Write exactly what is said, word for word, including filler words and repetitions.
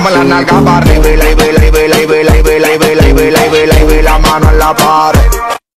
Como la nalga para arriba y la y la y la y la y la y la y la y la y la y la mano en la pared.